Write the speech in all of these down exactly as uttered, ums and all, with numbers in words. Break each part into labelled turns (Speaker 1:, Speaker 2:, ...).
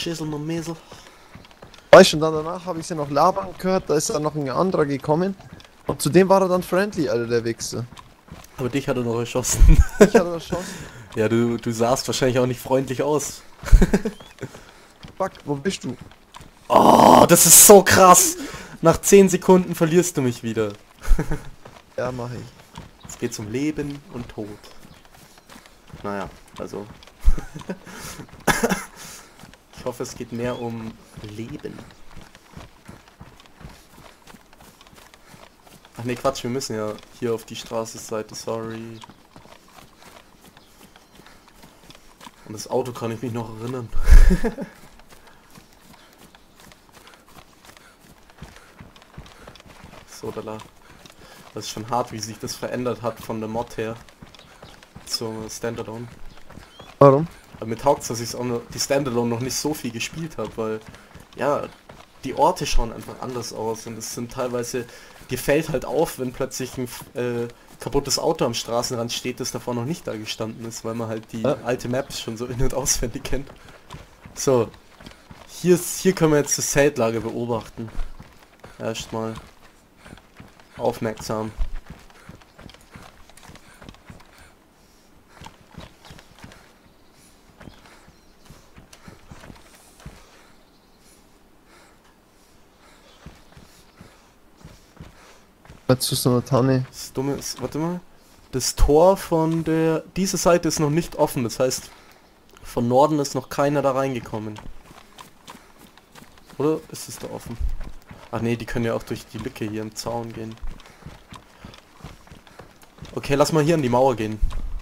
Speaker 1: Schissel und Mesel.
Speaker 2: Weißt du, und dann danach habe ich sie noch labern gehört, da ist dann noch ein anderer gekommen. Und zu dem war er dann friendly, Alter, der Wichser.
Speaker 1: Aber dich hat er noch erschossen.
Speaker 2: Ich hatte erschossen.
Speaker 1: Ja, du, du sahst wahrscheinlich auch nicht freundlich aus.
Speaker 2: Fuck, wo bist du?
Speaker 1: Oh, das ist so krass. Nach zehn Sekunden verlierst du mich wieder.
Speaker 2: Ja, mach ich.
Speaker 1: Es geht um Leben und Tod. Naja, also. Ich hoffe, es geht mehr um Leben. Ach nee, Quatsch, wir müssen ja hier auf die Straßenseite, sorry. Und das Auto kann ich mich noch erinnern. So, da la. Das ist schon hart, wie sich das verändert hat von der Mod her zum Standalone.
Speaker 2: Warum?
Speaker 1: Aber mir taugt es, dass ich auch noch, die Standalone noch nicht so viel gespielt habe, weil ja, die Orte schauen einfach anders aus und es sind teilweise, dir fällt halt auf, wenn plötzlich ein äh, kaputtes Auto am Straßenrand steht, das davor noch nicht da gestanden ist, weil man halt die
Speaker 2: ja.
Speaker 1: alte Maps schon so in- und auswendig kennt. So, hier, ist, hier können wir jetzt das Zeltlager beobachten. Erstmal aufmerksam.
Speaker 2: Zu so einer Tanne.
Speaker 1: Das Dumme ist, warte mal. Das Tor von der, diese Seite ist noch nicht offen, das heißt, von Norden ist noch keiner da reingekommen. Oder ist es da offen? Ach nee, die können ja auch durch die Lücke hier im Zaun gehen. Okay, lass mal hier an die Mauer gehen.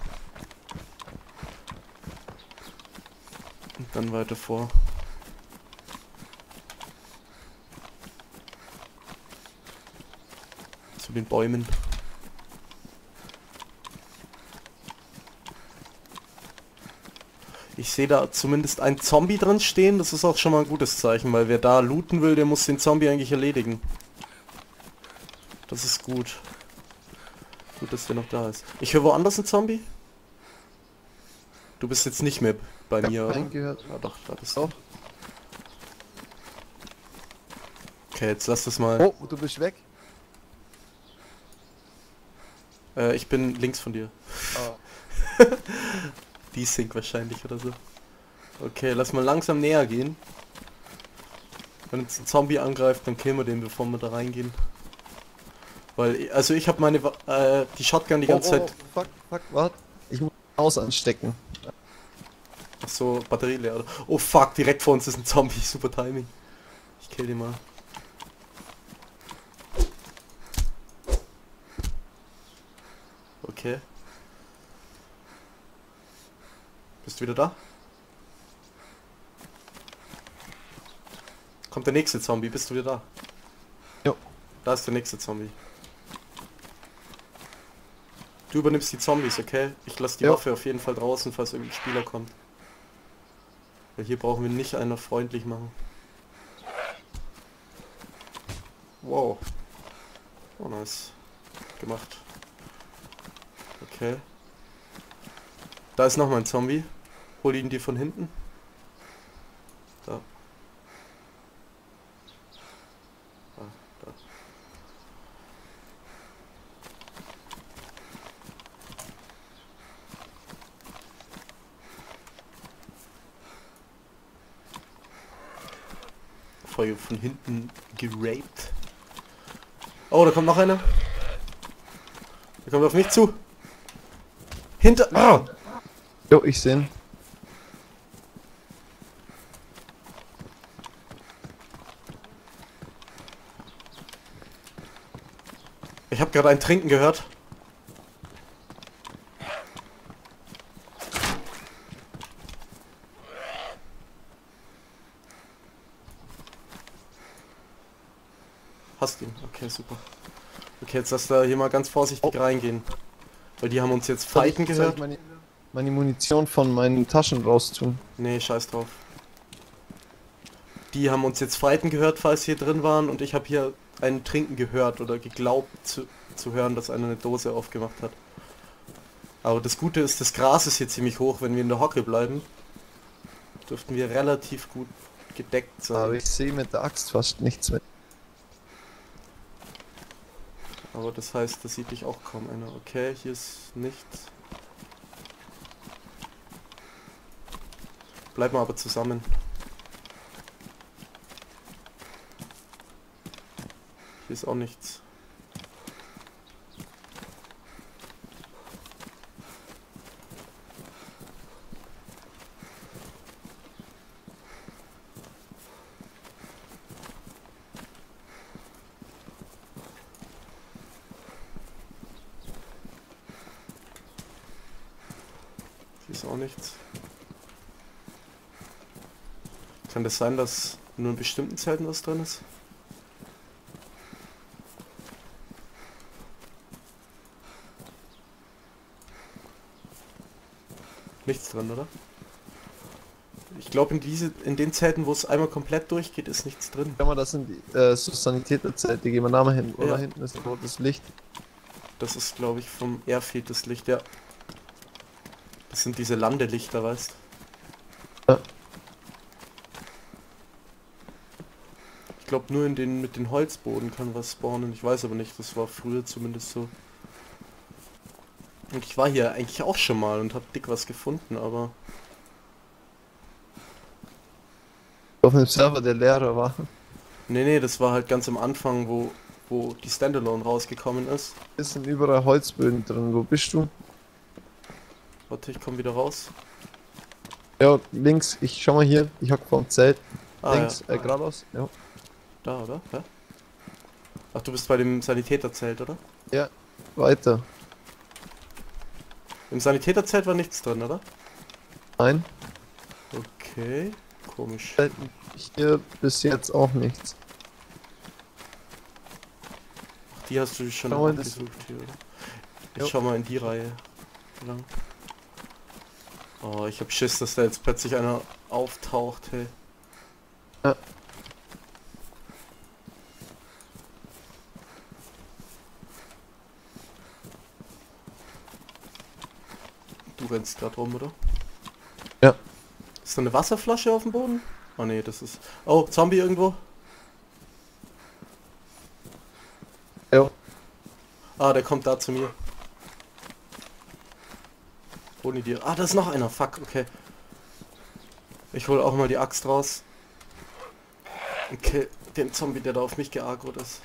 Speaker 1: Und dann weiter vor. Zu den Bäumen. Ich sehe da zumindest ein Zombie drin stehen, das ist auch schon mal ein gutes Zeichen, weil wer da looten will, der muss den Zombie eigentlich erledigen. Das ist gut. Gut, dass der noch da ist. Ich höre woanders einen Zombie? Du bist jetzt nicht mehr bei
Speaker 2: Ich
Speaker 1: mir,
Speaker 2: hab
Speaker 1: oder?
Speaker 2: keinen gehört.
Speaker 1: Ja doch, da bist
Speaker 2: Doch.
Speaker 1: du. Okay, jetzt lass das mal.
Speaker 2: Oh, du bist weg.
Speaker 1: Äh, ich bin links von dir.
Speaker 2: Ah.
Speaker 1: Die sinkt wahrscheinlich oder so. Okay, lass mal langsam näher gehen. Wenn uns ein Zombie angreift, dann killen wir den, bevor wir da reingehen. Weil, also ich habe meine, äh, die Shotgun die ganze
Speaker 2: oh, oh,
Speaker 1: Zeit...
Speaker 2: fuck, fuck, warte. Ich muss aus anstecken.
Speaker 1: Ach so, Batterie leer, oder? Oh fuck, direkt vor uns ist ein Zombie, super Timing. Ich kill den mal. Okay. Bist du wieder da? Kommt der nächste Zombie, bist du wieder da?
Speaker 2: Jo.
Speaker 1: Da ist der nächste Zombie. Du übernimmst die Zombies, okay? Ich lasse die
Speaker 2: Jo.
Speaker 1: Waffe auf jeden Fall draußen, falls irgendein Spieler kommt. Weil hier brauchen wir nicht einer freundlich machen. Wow. Oh, nice. Gemacht. Okay. Da ist nochmal ein Zombie. Hol ihn dir von hinten. Da. Ah, da. Folge von hinten geraped. Oh, da kommt noch einer. Der kommt auf mich zu. Hinter... Ah!
Speaker 2: Jo, ich seh'n.
Speaker 1: Ich habe gerade ein Trinken gehört. Hast ihn. Okay, super. Okay, jetzt lass da hier mal ganz vorsichtig
Speaker 2: Oh.
Speaker 1: reingehen. Weil die haben uns jetzt
Speaker 2: Soll ich-
Speaker 1: fighten
Speaker 2: soll
Speaker 1: gehört.
Speaker 2: ich meine, meine Munition von meinen Taschen raustun?
Speaker 1: Nee, scheiß drauf. Die haben uns jetzt fighten gehört, falls sie hier drin waren, und ich habe hier ein Trinken gehört oder geglaubt zu, zu hören, dass einer eine Dose aufgemacht hat. Aber das Gute ist, das Gras ist hier ziemlich hoch. Wenn wir in der Hocke bleiben, dürften wir relativ gut gedeckt sein.
Speaker 2: Aber ich sehe mit der Axt fast nichts mehr.
Speaker 1: Aber das heißt, da sieht dich auch kaum einer. Okay, hier ist nichts. Bleiben wir aber zusammen. Hier ist auch nichts. Hier ist auch nichts. Kann das sein, dass nur in bestimmten Zelten was drin ist? Nichts drin, oder? Ich glaube in diese, in den Zelten, wo es einmal komplett durchgeht, ist nichts drin.
Speaker 2: Schau mal, das sind die äh, so Sanitäterzelte, gehen wir da mal hin. Oder
Speaker 1: Ja.
Speaker 2: hinten ist ein rotes Licht.
Speaker 1: Das ist, glaube ich, vom Airfield das Licht, ja. Das sind diese Landelichter, weißt du?
Speaker 2: Ja.
Speaker 1: Ich glaube nur in den mit den Holzboden kann was spawnen. Ich weiß aber nicht, das war früher zumindest so. Und ich war hier eigentlich auch schon mal und habe dick was gefunden, aber
Speaker 2: Auf einem Server, der leerer war.
Speaker 1: nee, nee, das war halt ganz am Anfang, wo wo die Standalone rausgekommen ist.
Speaker 2: Es sind überall Holzböden drin. Wo bist du?
Speaker 1: Warte, ich komme wieder raus.
Speaker 2: Ja, links. Ich schau mal hier. Ich hock vorm Zelt.
Speaker 1: Ah,
Speaker 2: links,
Speaker 1: ja.
Speaker 2: äh, geradeaus. Ja.
Speaker 1: Da, oder? Hä? Ach, du bist bei dem Sanitäterzelt, oder?
Speaker 2: Ja. Weiter.
Speaker 1: Im Sanitäterzelt war nichts drin, oder?
Speaker 2: Nein.
Speaker 1: Okay, komisch.
Speaker 2: Hier bis jetzt auch nichts.
Speaker 1: Die hast du schon
Speaker 2: Schau mal, das-
Speaker 1: gesucht hier, oder? Ich
Speaker 2: Jo.
Speaker 1: schau mal in die Reihe lang. Oh, ich hab Schiss, dass da jetzt plötzlich einer auftaucht, hey.
Speaker 2: Ja.
Speaker 1: Du rennst gerade rum, oder?
Speaker 2: Ja.
Speaker 1: Ist da eine Wasserflasche auf dem Boden? Oh nee, das ist... Oh, Zombie irgendwo?
Speaker 2: Ja.
Speaker 1: Ah, der kommt da zu mir. Ohne dir. Ah, da ist noch einer. Fuck, okay. Ich hole auch mal die Axt raus. Okay, den Zombie, der da auf mich geagert ist.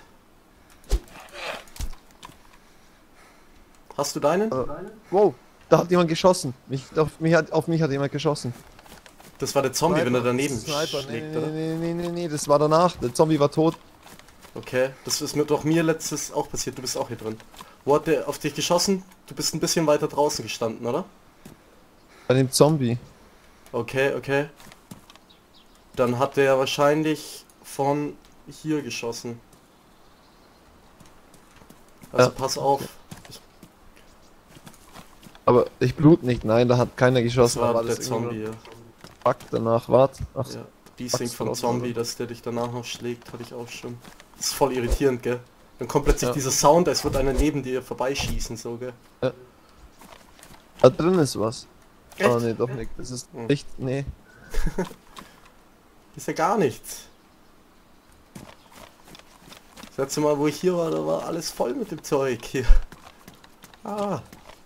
Speaker 1: Hast du deinen?
Speaker 2: Äh, wow. Da hat jemand geschossen. Mich, auf, mich hat, auf mich hat jemand geschossen.
Speaker 1: Das war der Zombie, wenn er daneben
Speaker 2: Sniper. Nee,
Speaker 1: schlägt,
Speaker 2: nee,
Speaker 1: oder?
Speaker 2: nee, nee, nee, nee, das war danach. Der Zombie war tot.
Speaker 1: Okay, das ist mir doch mir letztes auch passiert. Du bist auch hier drin. Wo hat der auf dich geschossen? Du bist ein bisschen weiter draußen gestanden, oder?
Speaker 2: Bei dem Zombie.
Speaker 1: Okay, okay. Dann hat der wahrscheinlich von hier geschossen. Also
Speaker 2: Ja.
Speaker 1: pass auf. Ich,
Speaker 2: Aber ich blut nicht. Nein, da hat keiner
Speaker 1: das
Speaker 2: geschossen.
Speaker 1: war
Speaker 2: da
Speaker 1: der
Speaker 2: das
Speaker 1: Zombie, ja.
Speaker 2: Fuck danach. Wart. Ach,
Speaker 1: Ja, die
Speaker 2: Axt
Speaker 1: singt vom
Speaker 2: draußen,
Speaker 1: Zombie,
Speaker 2: oder?
Speaker 1: dass der dich danach noch schlägt, hatte ich auch schon. Das ist voll irritierend, gell? Dann kommt plötzlich
Speaker 2: Ja.
Speaker 1: dieser Sound, als würde einer neben dir vorbeischießen, so, gell?
Speaker 2: da drin ist was.
Speaker 1: Echt?
Speaker 2: Oh nee, doch nicht. Das ist
Speaker 1: Hm.
Speaker 2: nicht. Nee.
Speaker 1: Ist ja gar nichts. Das letzte Mal, wo ich hier war, da war alles voll mit dem Zeug hier. Ah.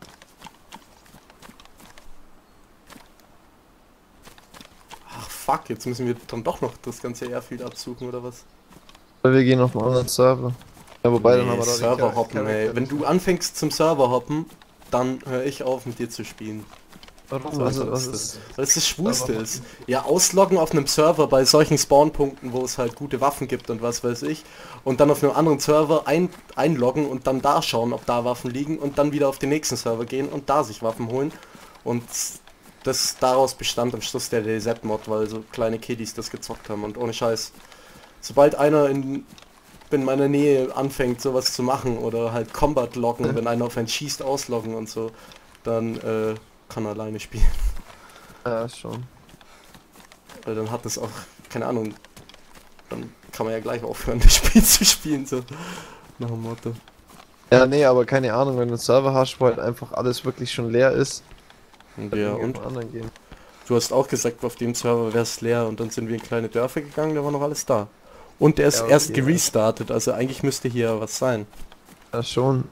Speaker 1: Ach fuck, jetzt müssen wir dann doch noch das ganze Airfield absuchen, oder was?
Speaker 2: Weil wir gehen auf einen anderen Server. Ja, wobei dann
Speaker 1: Nee,
Speaker 2: haben wir da den
Speaker 1: Server
Speaker 2: Char-
Speaker 1: hoppen, ey.
Speaker 2: Charakter
Speaker 1: Wenn
Speaker 2: nicht.
Speaker 1: du anfängst zum Server hoppen, dann höre ich auf mit dir zu spielen.
Speaker 2: Warum?
Speaker 1: So
Speaker 2: Was,
Speaker 1: einfach
Speaker 2: was
Speaker 1: ist
Speaker 2: ist.
Speaker 1: das. Weil es das Schwulste
Speaker 2: Server
Speaker 1: ist. Ja, ausloggen auf einem Server bei solchen Spawnpunkten, wo es halt gute Waffen gibt und was weiß ich. Und dann auf einem anderen Server ein, einloggen und dann da schauen, ob da Waffen liegen. Und dann wieder auf den nächsten Server gehen und da sich Waffen holen. Und das daraus bestand am Schluss der D Z-Mod, weil so kleine Kiddies das gezockt haben. Und ohne Scheiß. Sobald einer in, in meiner Nähe anfängt sowas zu machen oder halt Combat loggen, wenn einer auf einen schießt, ausloggen und so, dann äh, kann er alleine spielen.
Speaker 2: Ja, schon.
Speaker 1: Weil dann hat es auch, keine Ahnung, dann kann man ja gleich aufhören, das Spiel zu spielen, so nach dem Motto.
Speaker 2: Ja, nee, aber keine Ahnung, wenn du einen Server hast, wo halt einfach alles wirklich schon leer ist, dann
Speaker 1: Ja,
Speaker 2: kann
Speaker 1: und
Speaker 2: man anderen gehen.
Speaker 1: Du hast auch gesagt, auf dem Server wäre es leer und dann sind wir in kleine Dörfer gegangen, da war noch alles da. Und der ist
Speaker 2: Ja,
Speaker 1: erst
Speaker 2: okay,
Speaker 1: gerestartet, also eigentlich müsste hier was sein.
Speaker 2: Ja, schon.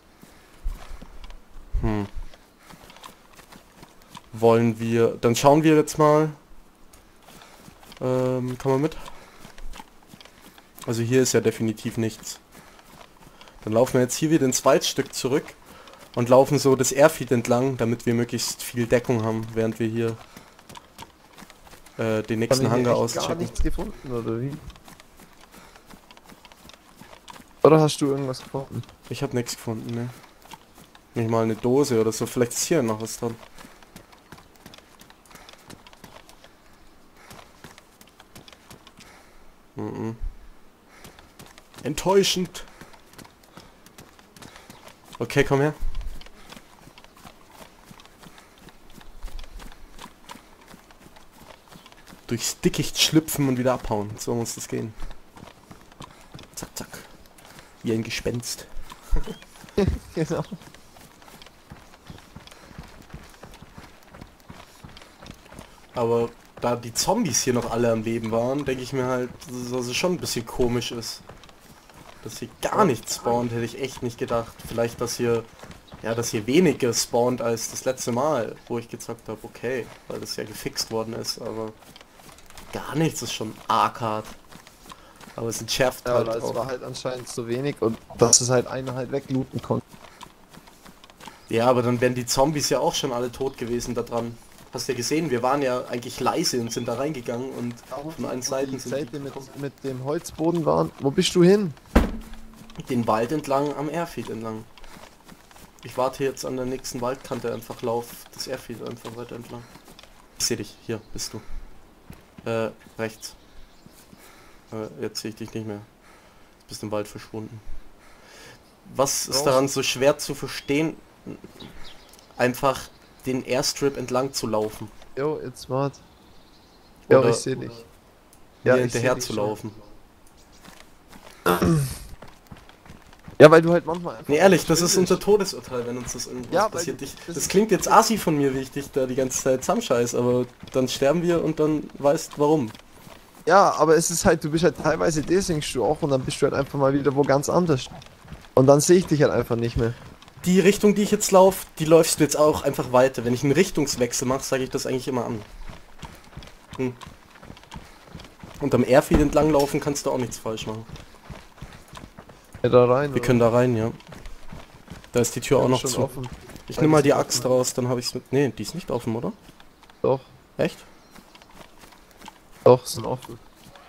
Speaker 1: Hm. Wollen wir... Dann schauen wir jetzt mal. Ähm, kann man mit? Also hier ist ja definitiv nichts. Dann laufen wir jetzt hier wieder ins Waldstück zurück und laufen so das Airfield entlang, damit wir möglichst viel Deckung haben, während wir hier äh, den nächsten
Speaker 2: Haben wir
Speaker 1: Hangar
Speaker 2: hier echt gar
Speaker 1: auschecken.
Speaker 2: nichts gefunden, oder wie? Oder hast du irgendwas gefunden?
Speaker 1: Ich habe nichts gefunden, ne? Nicht mal eine Dose oder so. Vielleicht ist hier noch was dran. Mhm. Enttäuschend. Okay, komm her. Durchs Dickicht schlüpfen und wieder abhauen. So muss das gehen. Zack, zack. Wie ein Gespenst.
Speaker 2: Genau.
Speaker 1: Aber da die Zombies hier noch alle am Leben waren, denke ich mir halt, dass es schon ein bisschen komisch ist. Dass hier gar nichts spawnt, hätte ich echt nicht gedacht. Vielleicht, dass hier, ja, dass hier weniger spawnt als das letzte Mal, wo ich gezockt habe. Okay, weil das ja gefixt worden ist, aber gar nichts ist schon arg hart. Aber es entschärft
Speaker 2: Ja,
Speaker 1: halt
Speaker 2: aber es
Speaker 1: auch.
Speaker 2: war halt anscheinend zu wenig und dass es halt einer halt weglooten konnte.
Speaker 1: Ja, aber dann wären die Zombies ja auch schon alle tot gewesen da dran. Hast du ja gesehen, wir waren ja eigentlich leise und sind da reingegangen und von allen Seiten
Speaker 2: die
Speaker 1: sind
Speaker 2: Zelte
Speaker 1: die
Speaker 2: mit, mit dem Holzboden waren. Wo bist du hin?
Speaker 1: den Wald entlang am Airfield entlang. Ich warte jetzt an der nächsten Waldkante, einfach lauf das Airfield einfach weiter entlang. Ich sehe dich, hier bist du. Äh, rechts. Äh, jetzt sehe ich dich nicht mehr. Du bist im Wald verschwunden. Was ist daran so schwer zu verstehen, einfach den Airstrip entlang zu laufen?
Speaker 2: Jo, jetzt wart. Ja,
Speaker 1: Oder
Speaker 2: ich sehe dich.
Speaker 1: Ja,
Speaker 2: ich
Speaker 1: hinterher
Speaker 2: seh dich
Speaker 1: zu
Speaker 2: schon.
Speaker 1: laufen.
Speaker 2: Ja, weil du halt manchmal einfach...
Speaker 1: Nee, ehrlich, das ist
Speaker 2: verschwindest.
Speaker 1: unser Todesurteil, wenn uns das irgendwas
Speaker 2: Ja, weil
Speaker 1: passiert.
Speaker 2: du-
Speaker 1: Ich,
Speaker 2: das
Speaker 1: das
Speaker 2: ist-
Speaker 1: klingt jetzt assi von mir, wie ich dich da die ganze Zeit zusammenscheiß, aber dann sterben wir und dann weißt warum.
Speaker 2: Ja, aber es ist halt, du bist halt teilweise desingst du auch und dann bist du halt einfach mal wieder wo ganz anders. Und dann sehe ich dich halt einfach nicht mehr.
Speaker 1: Die Richtung, die ich jetzt laufe, die läufst du jetzt auch einfach weiter. Wenn ich einen Richtungswechsel mache, sage ich das eigentlich immer an. Hm. Und am Airfield entlang laufen kannst du auch nichts falsch machen.
Speaker 2: Ja, da rein.
Speaker 1: Wir können da rein, ja. Da ist die Tür auch noch
Speaker 2: schon
Speaker 1: zu.
Speaker 2: offen.
Speaker 1: Ich
Speaker 2: Weil
Speaker 1: nehme mal
Speaker 2: die
Speaker 1: die
Speaker 2: sind
Speaker 1: Axt
Speaker 2: offen.
Speaker 1: raus, dann habe ich es mit... Nee, die ist nicht offen, oder?
Speaker 2: Doch,
Speaker 1: Echt?
Speaker 2: doch, sind offen.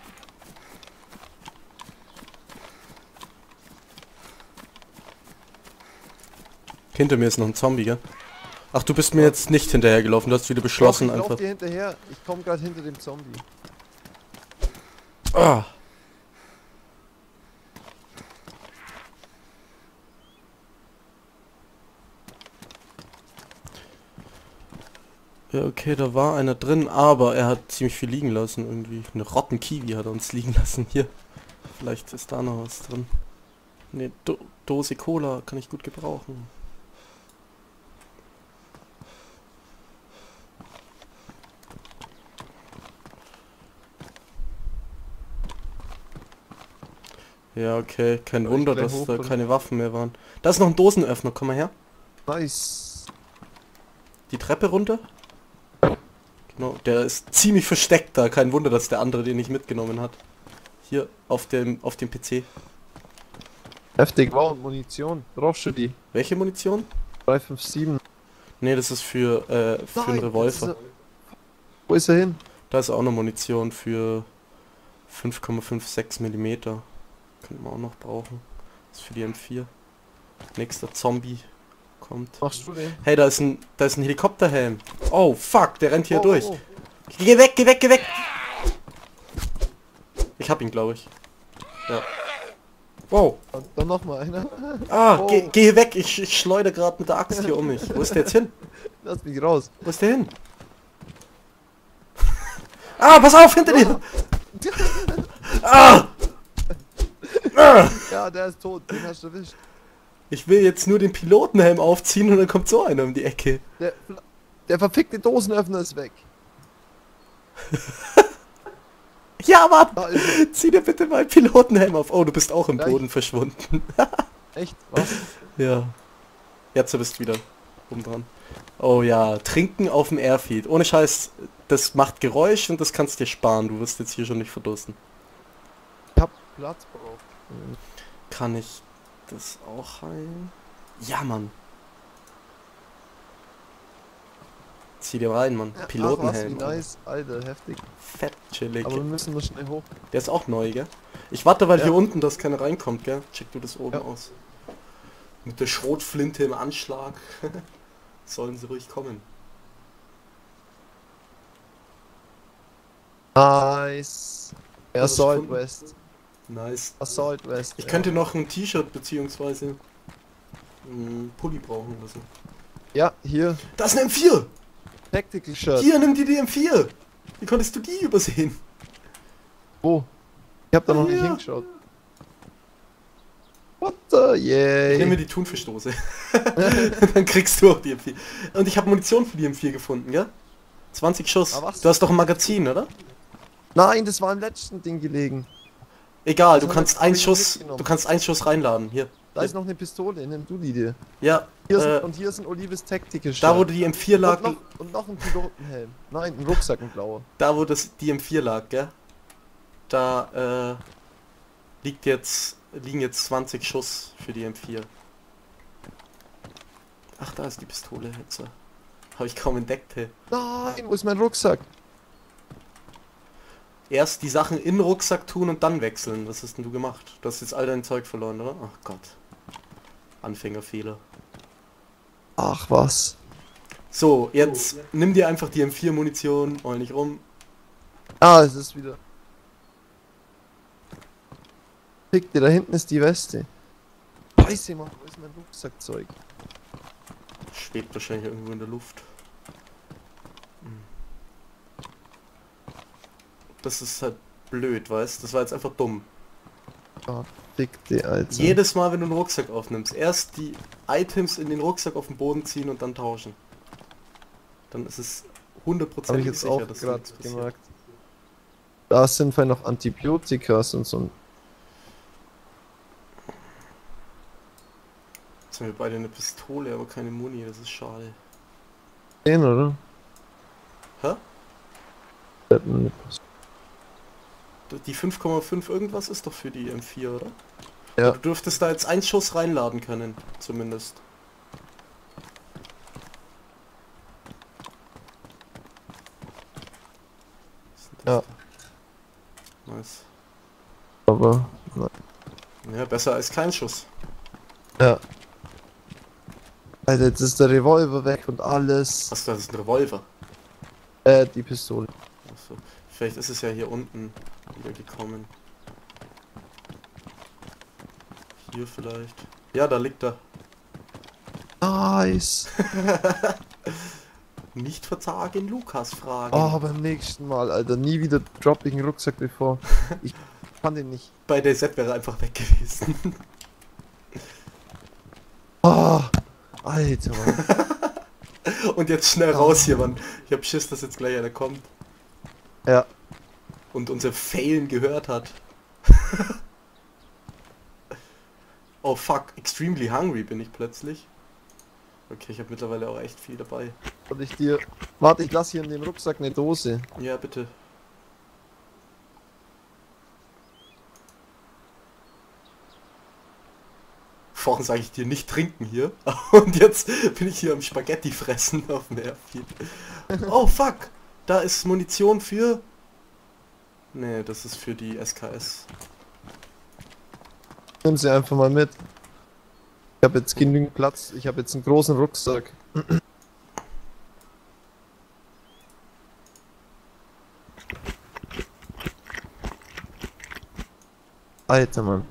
Speaker 1: Hinter mir ist noch ein Zombie, gell? Ach, du bist mir jetzt nicht hinterhergelaufen, du hast wieder beschlossen
Speaker 2: Doch, ich lauf
Speaker 1: einfach.
Speaker 2: dir hinterher. Ich komme gerade hinter dem Zombie.
Speaker 1: Ah. Ja, okay, da war einer drin, aber er hat ziemlich viel liegen lassen irgendwie. Eine Rotten-Kiwi hat er uns liegen lassen. Hier. Vielleicht ist da noch was drin. Eine Do Dose Cola kann ich gut gebrauchen. Ja, okay. Kein
Speaker 2: Soll ich
Speaker 1: Wunder,
Speaker 2: gleich
Speaker 1: dass
Speaker 2: hoch,
Speaker 1: da
Speaker 2: oder?
Speaker 1: keine Waffen mehr waren. Da ist noch ein Dosenöffner, komm mal her.
Speaker 2: Nice.
Speaker 1: Die Treppe runter. Genau, der ist ziemlich versteckt da. Kein Wunder, dass der andere den nicht mitgenommen hat. Hier, auf dem, auf dem P C.
Speaker 2: Heftig, wow, und Munition. Brauchst du die?
Speaker 1: Welche Munition?
Speaker 2: drei fünf sieben.
Speaker 1: Ne, das ist für, äh, für einen
Speaker 2: Nein,
Speaker 1: Revolver.
Speaker 2: das ist er- Wo ist er hin?
Speaker 1: Da ist auch noch Munition für fünf Komma sechsundfünfzig Millimeter. Könnte man auch noch brauchen. Das ist für die M vier. Nächster Zombie kommt.
Speaker 2: Machst du den?
Speaker 1: Hey, da ist ein, da ist ein Helikopterhelm. Oh, fuck, der rennt hier
Speaker 2: Oh,
Speaker 1: durch.
Speaker 2: oh,
Speaker 1: Geh weg, geh weg, geh weg! Ich hab ihn, glaube ich. Ja. Wow.
Speaker 2: oh. Dann noch mal einer.
Speaker 1: Ah,
Speaker 2: Oh.
Speaker 1: geh, geh weg, ich, ich schleudere gerade mit der Axt hier um mich. Wo ist der jetzt hin?
Speaker 2: Lass mich raus.
Speaker 1: Wo ist der hin? Ah, pass auf, hinter dir! Ah! Ah!
Speaker 2: Ja, der ist tot. Den hast du erwischt.
Speaker 1: Ich will jetzt nur den Pilotenhelm aufziehen und dann kommt so einer um die Ecke.
Speaker 2: Der, der verfickte Dosenöffner ist weg.
Speaker 1: Ja, Mann!
Speaker 2: Da ist er.
Speaker 1: Zieh dir bitte mal Pilotenhelm auf. Oh, du bist auch im
Speaker 2: Gleich.
Speaker 1: Boden verschwunden.
Speaker 2: Echt? Was?
Speaker 1: Ja. Jetzt bist du wieder oben dran. Oh ja, trinken auf dem Airfield. Ohne Scheiß, das macht Geräusch und das kannst dir sparen. Du wirst jetzt hier schon nicht verdursten.
Speaker 2: Ich hab Platz drauf.
Speaker 1: Kann ich das auch heilen? Ja, Mann. Zieh dir rein, Mann.
Speaker 2: Ach, was,
Speaker 1: Pilotenhelm.
Speaker 2: wie nice. Alter, heftig.
Speaker 1: Fett chillig.
Speaker 2: Aber wir müssen nur schnell hoch.
Speaker 1: Der ist auch neu, gell? Ich warte, weil
Speaker 2: Ja.
Speaker 1: hier unten, dass keiner reinkommt, gell? Check du das oben
Speaker 2: Ja.
Speaker 1: aus. Mit der Schrotflinte im Anschlag. Sollen sie ruhig kommen.
Speaker 2: Nice. Ja,
Speaker 1: Was hast du
Speaker 2: Assault
Speaker 1: gefunden?
Speaker 2: West.
Speaker 1: Nice.
Speaker 2: Assault West.
Speaker 1: Ich
Speaker 2: ja.
Speaker 1: könnte noch ein T-Shirt beziehungsweise einen Pulli brauchen oder so.
Speaker 2: Ja, hier.
Speaker 1: Da ist eine M vier!
Speaker 2: Tactical Shirt.
Speaker 1: Hier, nimm dir die M vier! Wie konntest du die übersehen?
Speaker 2: Wo? Ich hab da noch
Speaker 1: Ah,
Speaker 2: nicht
Speaker 1: ja.
Speaker 2: hingeschaut. What the yay?
Speaker 1: Ich nehme mir die Thunfischdose. Dann kriegst du auch die M vier. Und ich habe Munition für die M vier gefunden, gell? zwanzig Schuss.
Speaker 2: Ah, was?
Speaker 1: Du hast doch ein Magazin, oder?
Speaker 2: Nein, das war im letzten Ding gelegen.
Speaker 1: Egal,
Speaker 2: Das
Speaker 1: du
Speaker 2: hab
Speaker 1: kannst
Speaker 2: ich-
Speaker 1: einen
Speaker 2: hab ich
Speaker 1: Schuss,
Speaker 2: mitgenommen.
Speaker 1: du kannst einen Schuss reinladen. Hier.
Speaker 2: Da ist noch eine Pistole, nimm du die dir.
Speaker 1: Ja,
Speaker 2: Hier
Speaker 1: äh,
Speaker 2: sind, und hier ist ein Olives Tactical Shirt.
Speaker 1: da wo die M vier lag,
Speaker 2: und, noch, und noch ein Pilotenhelm. Nein, ein Rucksack, ein blauer.
Speaker 1: da wo das die M vier lag, gell? Da äh, liegt jetzt liegen jetzt zwanzig Schuss für die M vier. Ach, da ist die Pistole jetzt. Habe ich kaum entdeckt, hey.
Speaker 2: Nein, wo ist mein Rucksack?
Speaker 1: Erst die Sachen in den Rucksack tun und dann wechseln. Was hast denn du gemacht? Du hast jetzt all dein Zeug verloren, oder? Ach Gott. Anfängerfehler.
Speaker 2: Ach was.
Speaker 1: So, jetzt nimm dir einfach die M vier Munition, heul nicht rum.
Speaker 2: Ah, es ist wieder. Fick dir, da hinten ist die Weste. Scheiße, Mann, wo ist mein Rucksackzeug?
Speaker 1: Schwebt wahrscheinlich irgendwo in der Luft. Hm. Das ist halt blöd, weißt? Das war jetzt einfach dumm.
Speaker 2: Ah, fick dir, Alter.
Speaker 1: Jedes Mal, wenn du einen Rucksack aufnimmst, erst die Items in den Rucksack auf den Boden ziehen und dann tauschen. Dann ist es
Speaker 2: Habe ich
Speaker 1: hundertprozentig
Speaker 2: jetzt
Speaker 1: sicher,
Speaker 2: auch
Speaker 1: dass da
Speaker 2: gerade
Speaker 1: nichts passiert.
Speaker 2: gemerkt. Da sind vielleicht noch Antibiotikas und so ein.
Speaker 1: Jetzt haben wir beide eine Pistole, aber keine Muni, das ist schade.
Speaker 2: Den, oder?
Speaker 1: Hä?
Speaker 2: Der hat eine Pistole.
Speaker 1: Die fünf Komma fünf irgendwas ist doch für die M vier, oder?
Speaker 2: Ja.
Speaker 1: Du dürftest da jetzt einen Schuss reinladen können, zumindest. Was ist denn das
Speaker 2: Ja.
Speaker 1: da? Nice.
Speaker 2: Aber. Nein.
Speaker 1: Ja, besser als kein Schuss.
Speaker 2: Ja. Alter, jetzt ist der Revolver weg und alles.
Speaker 1: Was, das ist ein Revolver.
Speaker 2: Äh, die Pistole.
Speaker 1: Achso. Vielleicht ist es ja hier unten wieder gekommen. Hier vielleicht. Ja, da liegt er.
Speaker 2: Nice.
Speaker 1: Nicht verzagen, Lukas fragen.
Speaker 2: Oh, beim nächsten Mal, Alter. Nie wieder droppe ich einen Rucksack bevor. Ich kann den nicht.
Speaker 1: Bei der Set wäre er einfach weg gewesen.
Speaker 2: Oh, Alter, Mann.
Speaker 1: Und jetzt schnell raus hier, Mann. Ich hab Schiss, dass jetzt gleich einer kommt
Speaker 2: Ja.
Speaker 1: und unser Failen gehört hat. Oh fuck, extremely hungry bin ich plötzlich. Okay, ich habe mittlerweile auch echt viel dabei.
Speaker 2: Und ich dir. Warte, ich lasse hier in dem Rucksack eine Dose.
Speaker 1: Ja, bitte. Vorhin sage ich dir nicht trinken hier. Und jetzt bin ich hier am Spaghetti fressen auf dem Airfield. Oh fuck! Da ist Munition für... Nee, das ist für die S K S.
Speaker 2: Nimm sie einfach mal mit. Ich habe jetzt genügend Platz. Ich habe jetzt einen großen Rucksack. Alter, Mann.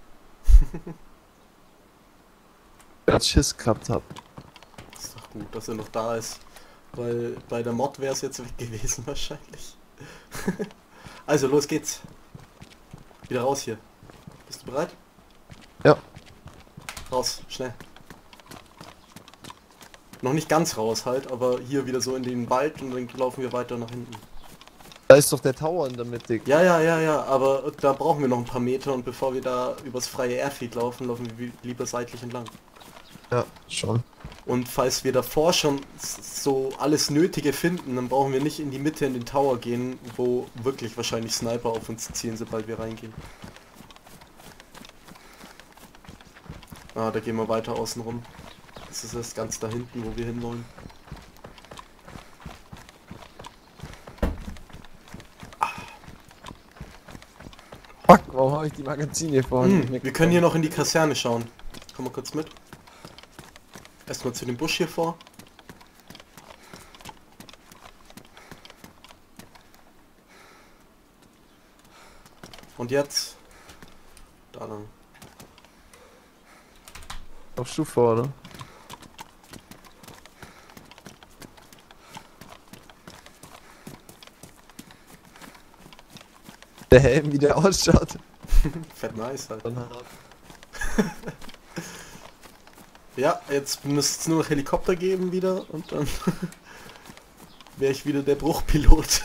Speaker 2: Grad Schiss gehabt hab.
Speaker 1: Ist doch gut, dass er noch da ist. Weil bei der Mod wäre es jetzt weg gewesen wahrscheinlich. Also los geht's. Wieder raus hier. Bist du bereit?
Speaker 2: Ja.
Speaker 1: Raus, schnell. Noch nicht ganz raus halt, aber hier wieder so in den Wald und dann laufen wir weiter nach hinten.
Speaker 2: Da ist doch der Tower in der Mitte.
Speaker 1: Ja, ja, ja, ja, aber da brauchen wir noch ein paar Meter und bevor wir da übers freie Airfield laufen, laufen wir lieber seitlich entlang.
Speaker 2: Ja, schon.
Speaker 1: Und falls wir davor schon so alles Nötige finden, dann brauchen wir nicht in die Mitte in den Tower gehen, wo wirklich wahrscheinlich Sniper auf uns zielen, sobald wir reingehen. Ah, da gehen wir weiter außen rum. Das ist erst ganz da hinten, wo wir hinwollen.
Speaker 2: Fuck, warum habe ich die Magazine vorhin nicht
Speaker 1: Hm,
Speaker 2: mehr
Speaker 1: wir können hier noch in die Kaserne schauen. Komm mal kurz mit. Erstmal zu dem Busch hier vor. Und jetzt? Da lang.
Speaker 2: auf Schuh vor, oder? Der Helm, wie der ausschaut.
Speaker 1: Fett nice halt.
Speaker 2: Dann
Speaker 1: Ja, jetzt müsste es nur noch Helikopter geben wieder und dann wäre ich wieder der Bruchpilot.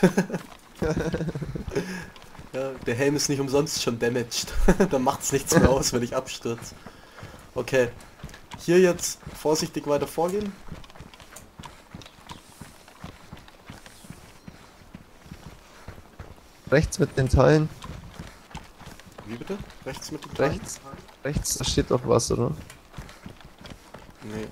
Speaker 1: Ja, der Helm ist nicht umsonst schon damaged. Dann macht es nichts mehr aus, wenn ich abstürze. Okay. Hier jetzt vorsichtig weiter vorgehen.
Speaker 2: rechts mit den Teilen.
Speaker 1: Wie bitte? Rechts mit dem Teil?
Speaker 2: Rechts. Rechts, da steht doch was, oder?
Speaker 1: Nee.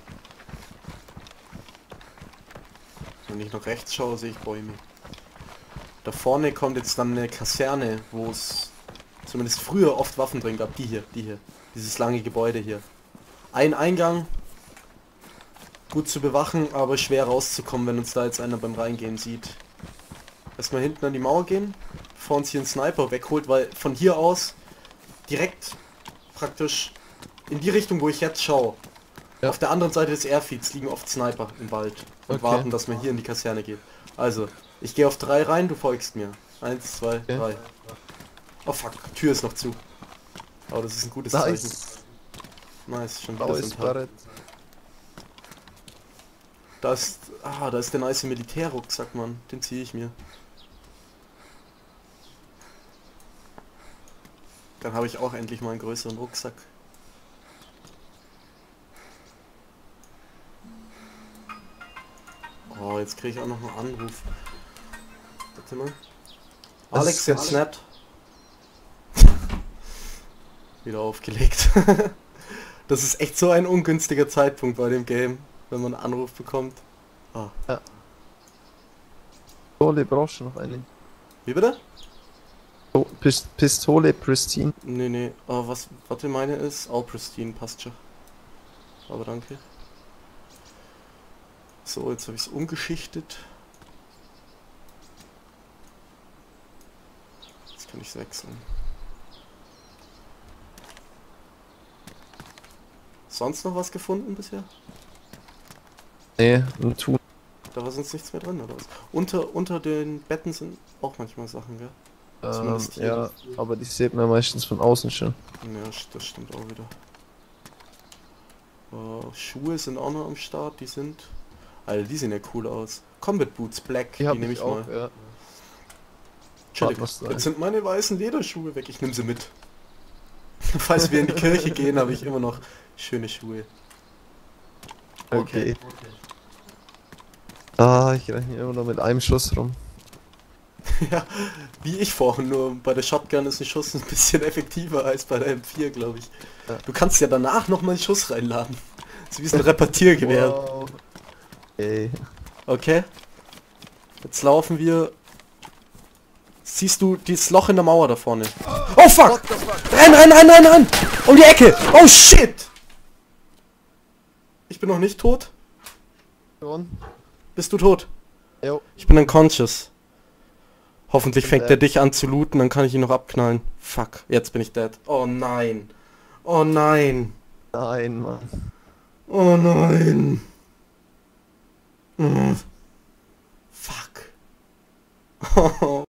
Speaker 1: Wenn ich nach rechts schaue, sehe ich Bäume. Da vorne kommt jetzt dann eine Kaserne, wo es zumindest früher oft Waffen drin gab. Die hier, die hier. Dieses lange Gebäude hier. Ein Eingang. Gut zu bewachen, aber schwer rauszukommen, wenn uns da jetzt einer beim Reingehen sieht. Erstmal hinten an die Mauer gehen, bevor uns hier ein Sniper wegholt, weil von hier aus direkt praktisch in die Richtung, wo ich jetzt schaue.
Speaker 2: Ja.
Speaker 1: Auf der anderen Seite des Airfields liegen oft Sniper im Wald und
Speaker 2: Okay.
Speaker 1: warten, dass man hier in die Kaserne geht. Also, ich gehe auf drei rein, du folgst mir. Eins, zwei,
Speaker 2: Okay.
Speaker 1: drei. Oh fuck, Tür ist noch zu. Aber das ist ein gutes Zeichen.
Speaker 2: Nice.
Speaker 1: Nice, schon wieder
Speaker 2: Blaues
Speaker 1: sind halt.
Speaker 2: Barett.
Speaker 1: Da ist, ah, da ist der nice Militärrucksack, Mann. Den ziehe ich mir. Dann habe ich auch endlich mal einen größeren Rucksack. Oh, jetzt kriege ich auch noch einen Anruf. Warte mal.
Speaker 2: Das
Speaker 1: Alex,
Speaker 2: ist
Speaker 1: jetzt
Speaker 2: jetzt-
Speaker 1: snappt. Wieder aufgelegt. Das ist echt so ein ungünstiger Zeitpunkt bei dem Game, wenn man einen Anruf bekommt. Ah.
Speaker 2: Pistole brauchst du noch eine.
Speaker 1: Wie bitte?
Speaker 2: Oh, Pis Pistole Pristine.
Speaker 1: Nee, nee. Oh, was, warte, meine ist auch pristine, passt schon. Aber danke. So, jetzt habe ich es umgeschichtet. Jetzt kann ich es wechseln. Sonst noch was gefunden bisher?
Speaker 2: Nee, ein Tun.
Speaker 1: Da war sonst nichts mehr drin, oder was? Unter, unter den Betten sind auch manchmal Sachen, gell?
Speaker 2: Ähm,
Speaker 1: Zumindest hier.
Speaker 2: ja, aber die sieht man meistens von außen schon.
Speaker 1: Ja, st- das stimmt auch wieder. Äh, Schuhe sind auch noch am Start, die sind... Alter, die sehen ja cool aus. Combat Boots Black, die,
Speaker 2: Die hab
Speaker 1: nehme
Speaker 2: ich
Speaker 1: ich
Speaker 2: auch,
Speaker 1: mal.
Speaker 2: ja.
Speaker 1: Chillig.
Speaker 2: Warte, was da
Speaker 1: Jetzt
Speaker 2: ist.
Speaker 1: sind meine weißen Lederschuhe weg, ich nehme sie mit. Falls wir in die Kirche gehen, habe ich immer noch schöne Schuhe.
Speaker 2: Okay. Ah, ich rechne immer noch mit einem Schuss rum.
Speaker 1: Ja, wie ich vorhin, nur bei der Shotgun ist ein Schuss ein bisschen effektiver als bei der M vier, glaube ich.
Speaker 2: Ja.
Speaker 1: Du kannst ja danach nochmal einen Schuss reinladen. So wie es ein Repetiergewehr.
Speaker 2: Wow. Okay.
Speaker 1: Okay. Jetzt laufen wir... Siehst du dieses Loch in der Mauer da vorne? Oh fuck! Renn, renn, renn, renn, renn! Um die Ecke! Oh shit! Ich bin noch nicht tot.
Speaker 2: Schon.
Speaker 1: Bist du tot?
Speaker 2: Jo.
Speaker 1: Ich bin unconscious. Hoffentlich
Speaker 2: bin
Speaker 1: fängt
Speaker 2: dead.
Speaker 1: er dich an zu looten, dann kann ich ihn noch abknallen. Fuck, jetzt bin ich dead. Oh nein. Oh nein.
Speaker 2: Nein, Mann.
Speaker 1: Oh nein. Mm. Fuck.